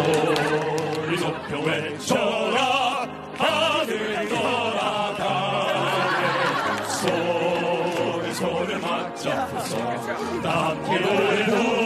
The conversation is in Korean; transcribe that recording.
소리 높여 외쳐라 하늘이 돌아가네 손을 맞잡고서 함께 노래도